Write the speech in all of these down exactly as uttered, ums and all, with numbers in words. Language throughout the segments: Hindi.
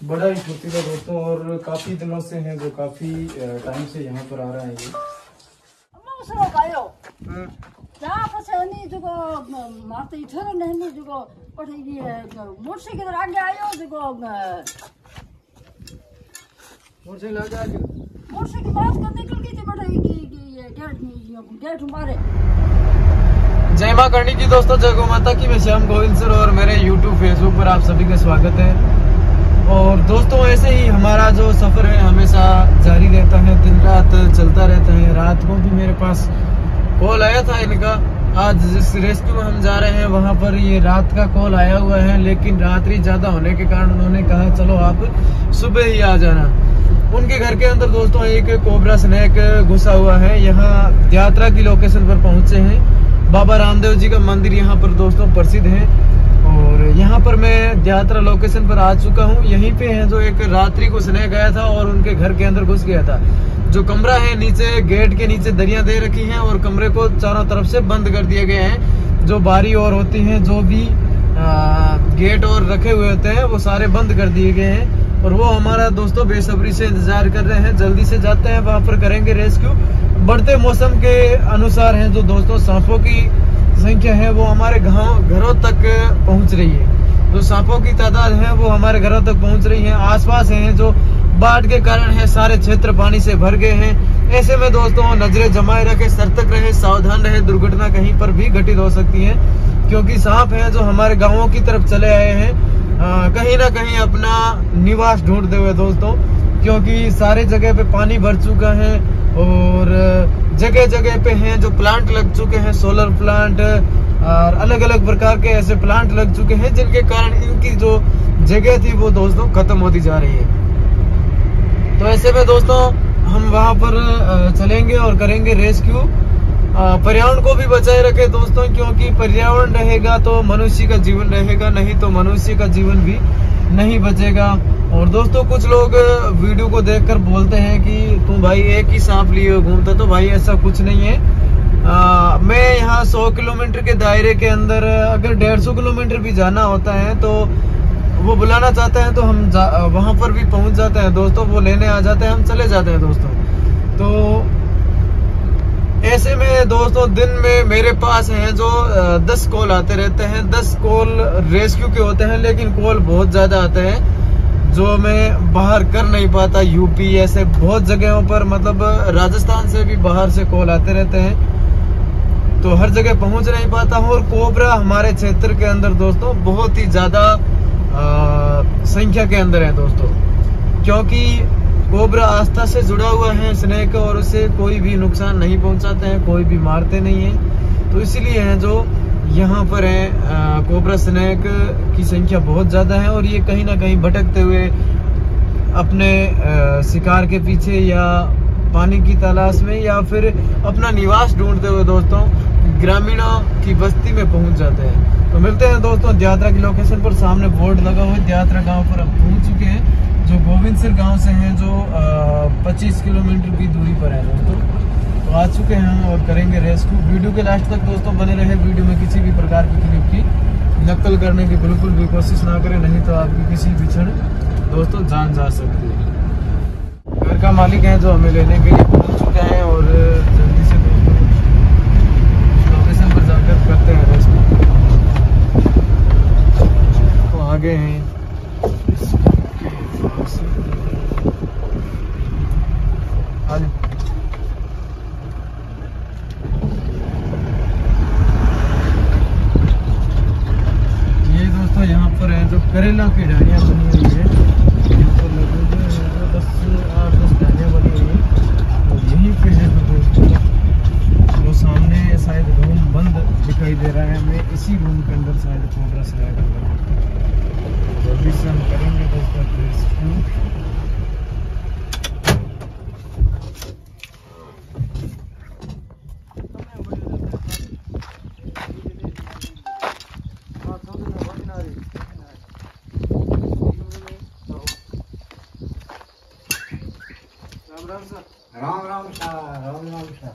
बड़ा ही फुर्तीला दोस्तों, और काफी दिनों से है जो काफी टाइम से यहाँ पर आ रहा है ये। मोटरसाइकिल आगे आयो मोटरसाइकिल आगे आ गया, मोटरसाइकिल बात कर निकल गई थी बड़ा ये गेट गेट मारे। जय मां करनी की दोस्तों, जय गौ माता की। मैं श्याम गोविंद सर और मेरे यूट्यूब फेसबुक पर आप सभी का स्वागत है। और दोस्तों ऐसे ही हमारा जो सफर है हमेशा जारी रहता है, दिन रात चलता रहता है। रात को भी मेरे पास कॉल आया था इनका, आज जिस रेस्क्यू में हम जा रहे हैं वहां पर ये रात का कॉल आया हुआ है, लेकिन रात्रि ज्यादा होने के कारण उन्होंने कहा चलो आप सुबह ही आ जाना। उनके घर के अंदर दोस्तों एक कोबरा स्नेक घुसा हुआ है। यहाँ यात्रा की लोकेशन पर पहुंचे हैं। बाबा रामदेव जी का मंदिर यहाँ पर दोस्तों प्रसिद्ध है, और यहाँ पर मैं यात्रा लोकेशन पर आ चुका हूँ। यहीं पे है जो एक रात्रि को स्नेक गया था और उनके घर के अंदर घुस गया था। जो कमरा है नीचे गेट के नीचे दरिया दे रखी हैं और कमरे को चारों तरफ से बंद कर दिए गए हैं। जो बारी और होती हैं, जो भी आ, गेट और रखे हुए होते हैं वो सारे बंद कर दिए गए हैं। और वो हमारा दोस्तों बेसब्री से इंतजार कर रहे हैं, जल्दी से जाते हैं वहां पर, करेंगे रेस्क्यू। बढ़ते मौसम के अनुसार है जो दोस्तों सांपों की संख्या है वो हमारे गांव घरों तक पहुंच रही है। जो सांपों की तादाद है वो हमारे घरों तक पहुंच रही है। आसपास है जो बाढ़ के कारण है सारे क्षेत्र पानी से भर गए हैं। ऐसे में दोस्तों नजरें जमाए रखे, सतर्क रहे, सावधान रहे। दुर्घटना कहीं पर भी घटित हो सकती है, क्योंकि सांप है जो हमारे गांवों की तरफ चले आए हैं, आ, कहीं ना कहीं अपना निवास ढूंढते हुए दोस्तों, क्योंकि सारे जगह पे पानी भर चुका है और जगह जगह पे हैं जो प्लांट लग चुके हैं, सोलर प्लांट और अलग अलग प्रकार के ऐसे प्लांट लग चुके हैं, जिनके कारण इनकी जो जगह थी वो दोस्तों खत्म होती जा रही है। तो ऐसे में दोस्तों हम वहां पर चलेंगे और करेंगे रेस्क्यू। पर्यावरण को भी बचाए रखे दोस्तों, क्योंकि पर्यावरण रहेगा तो मनुष्य का जीवन रहेगा, नहीं तो मनुष्य का जीवन भी नहीं बचेगा। और दोस्तों कुछ लोग वीडियो को देखकर बोलते हैं कि तुम भाई एक ही सांप लिए घूमता, तो भाई ऐसा कुछ नहीं है। आ, मैं यहाँ सौ किलोमीटर के दायरे के अंदर अगर डेढ़ सौ किलोमीटर भी जाना होता है तो वो बुलाना चाहते हैं तो हम वहां पर भी पहुंच जाते हैं दोस्तों। वो लेने आ जाते हैं, हम चले जाते हैं दोस्तों। तो ऐसे में दोस्तों दिन में मेरे पास हैं जो दस कॉल आते रहते हैं। दस कॉल रेस्क्यू के होते हैं, लेकिन कॉल बहुत ज्यादा आते हैं जो मैं बाहर कर नहीं पाता। यूपी ऐसे बहुत जगहों पर, मतलब राजस्थान से भी बाहर से कॉल आते रहते हैं, तो हर जगह पहुंच नहीं पाता हूँ। और कोबरा हमारे क्षेत्र के अंदर दोस्तों बहुत ही ज्यादा संख्या के अंदर है दोस्तों, क्योंकि कोबरा आस्था से जुड़ा हुआ है स्नेक, और उसे कोई भी नुकसान नहीं पहुंचाते हैं, कोई भी मारते नहीं है। तो इसीलिए है जो यहाँ पर है आ, कोबरा स्नेक की संख्या बहुत ज्यादा है, और ये कहीं ना कहीं भटकते हुए अपने आ, शिकार के पीछे या पानी की तलाश में या फिर अपना निवास ढूंढते हुए दोस्तों ग्रामीणों की बस्ती में पहुंच जाते हैं। तो मिलते हैं दोस्तों यात्रा की लोकेशन पर। सामने बोर्ड लगा हुआ है, यात्रा गांव पर हम पहुंच चुके हैं, जो गोविंदसर गांव से है, जो पच्चीस किलोमीटर की दूरी पर है दोस्तों। तो आ चुके हैं हम और करेंगे रेस्क्यू। वीडियो के लास्ट तक दोस्तों बने रहे। वीडियो में किसी भी प्रकार की क्लिप की नकल करने की बिल्कुल भी कोशिश ना करें, नहीं तो आपकी किसी भी क्षण दोस्तों जान जा सकती है। घर का मालिक है जो हमें लेने के लिए पहुंच चुका है, और जल्दी से दोस्तों लोकेशन पर जाकर करते हैं रेस्क्यू। तो आगे हैं ये दोस्तों, यहाँ पर है जो करेला की डालियाँ बनी हुई है। यहाँ पर लगभग दस आठ दस डालियाँ बनी हुई है, और यहीं पे है तो दोस्तों वो सामने शायद रूम बंद दिखाई दे रहा है। मैं इसी रूम के अंदर शायद कोबरा स्नेक है। जल्दी से हम करेंगे दोस्तों रेस्क्यू। राम राम शाह, राम राम शाह।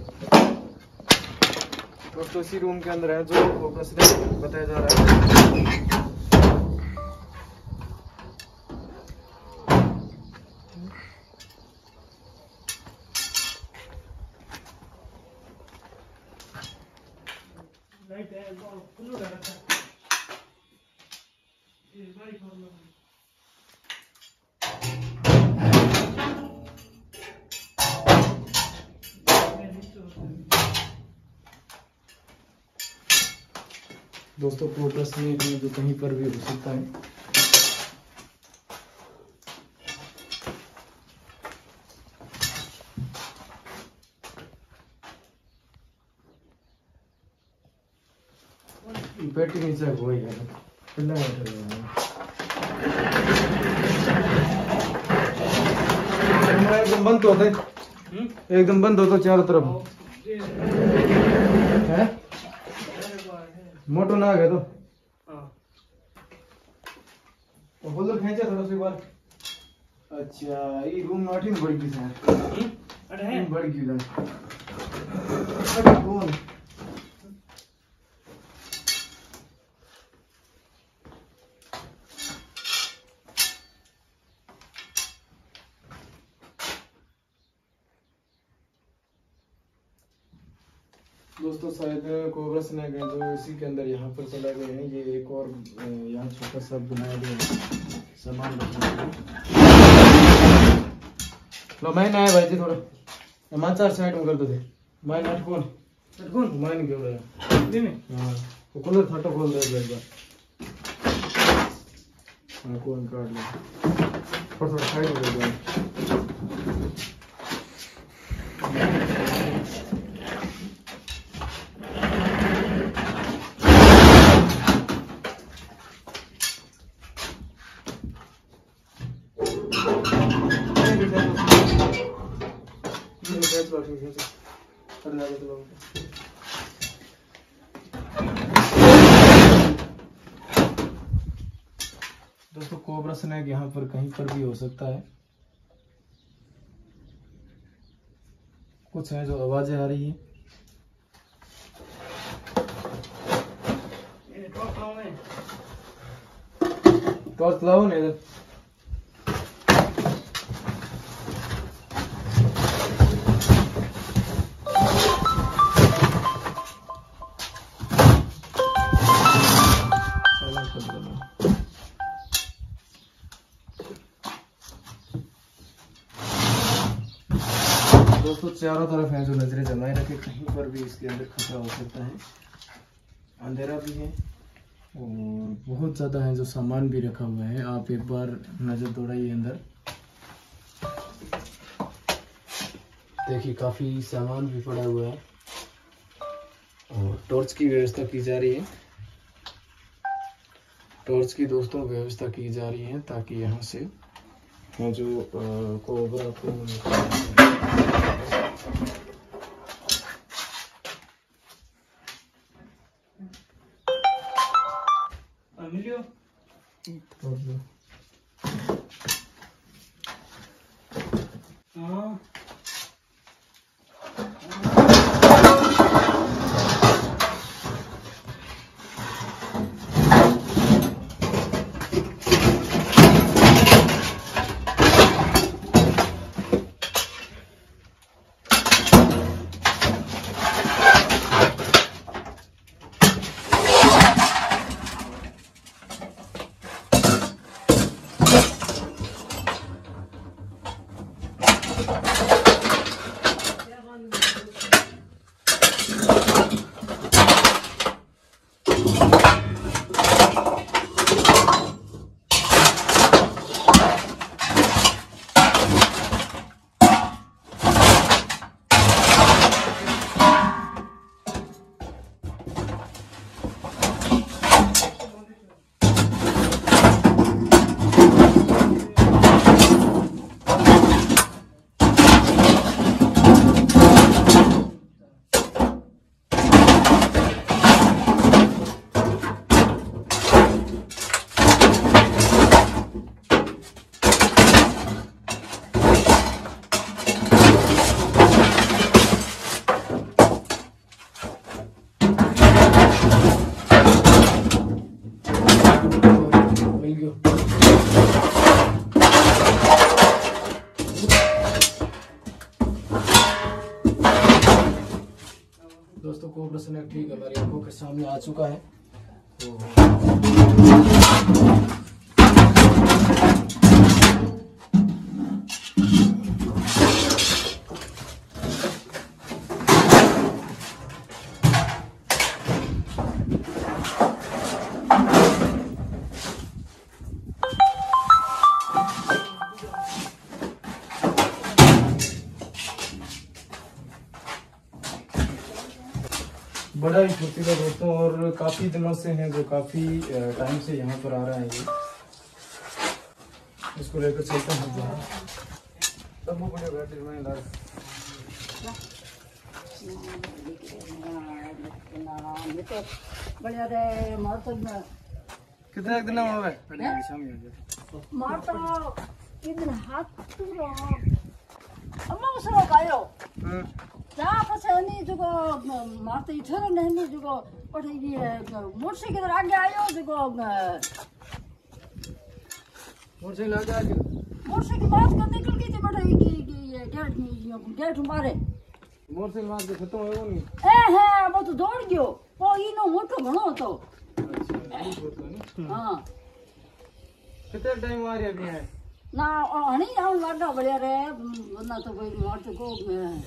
तो इसी रूम के अंदर है जो कोबरा स्नेक बताया जा रहा है। लाइट है फुल लगा रखा है ये भाई फॉर्म दोस्तों प्रोग्रेस में जो कहीं पर भी हो सकता है। बैटरी नीचे हो ही है एकदम बंद होते एकदम बंद होता चारों तरफ है मोटो ना आ गया तो तो होल्डर खींचा थोड़ा सी बार। अच्छा ये रूम में आठी बढ़ गई सर अरे बढ़ गई ना अरे कौन दोस्तों शायद कोबरा स्नैक है जो इसी के अंदर यहाँ पर चला गए हैं। ये एक और यहाँ छोटा सा बनाया गया है सामान रखने के लिए। लो मैं आया भाई जी थोड़ा हमारे चार साइड में कर दो थे मैं नाट कौन कौन मैं नहीं क्यों रहा हाँ वो कूलर फटो खोल दे एक बार हाँ कौन काट लो थोड़ा थोड़ा साइड में कर दो। दोस्तों कोबरा स्नैक यहाँ पर कहीं पर भी हो सकता है। कुछ है जो आवाजें आ रही है। टॉर्च लाओ ना इधर दोस्तों चारों तरफ है जो नजरें जमाए रखे कहीं पर भी इसके अंदर खतरा हो सकता है। अंधेरा भी है और बहुत ज़्यादा है जो सामान भी रखा हुआ है। आप एक बार नज़र दौड़ाइए अंदर देखिए काफ़ी सामान भी पड़ा हुआ है और टॉर्च की व्यवस्था की जा रही है। टॉर्च की दोस्तों व्यवस्था की जा रही है ताकि यहाँ से जो कोबरा को हाँ स्नैक ठीक हमारी आंखों के सामने आ चुका है। तो बड़ा ही फुर्तीला दोस्तों, और काफी दिनों से है जो काफी टाइम से यहाँ पर आ रहा है ये। इसको लेकर चलते हैं जहाँ तब वो बड़े बैठे हुए हैं। बढ़िया रे मार तो कितने दिन हुआ है मार तो कितने हाथ पूरा अम्मा उसरो कायो जा पछे नहीं जो मार तो इधर नहीं जो पठे ये मोटरसाइकिल आगे आयो जो मोटरसाइकिल आगे आगे मोटरसाइकिल बात कर निकल गई थी बड़ा ये ये गेट में गेट मारे मोटरसाइकिल मार के खत्म हो नहीं ए है वो तो दौड़ गयो वो इनो मोटो घणो तो। अच्छा ये होता है ना। हां कितने टाइम आ रही है ना हणी आउ लागा बढ़िया रे वरना तो कोई मार तो को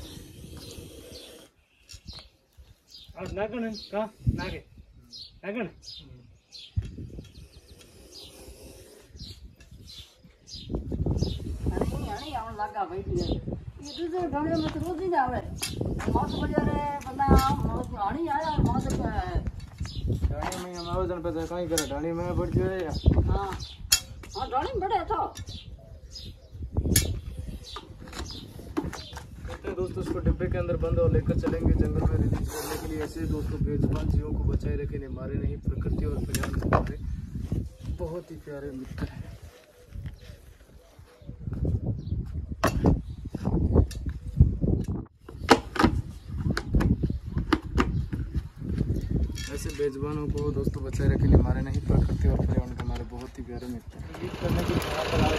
और नागण का नागे नागण हणी हणी आउ लागा भाई ये दूसरे ढाणे में तो रोज ही ना आवे मार तो बढ़िया रे वरना हणी आया मार तो ढाणी में हम आवेदन पे कहीं करे ढाणी में बढ़ जाए या हां हां ढाणी में बढ़े तो दोस्तों इसको डिब्बे के अंदर बंद और लेकर चलेंगे जंगल में रिलीज करने के लिए। ऐसे दोस्तों बेजुबान जीवों को बचाए रखें, मारे नहीं। प्रकृति और पर्यावरण के बहुत ही प्यारे मित्र हैं। ऐसे बेजुबानों को दोस्तों बचाए रखें, मारे नहीं। प्रकृति और पर्यावरण के हमारे बहुत ही प्यारे मित्र हैं।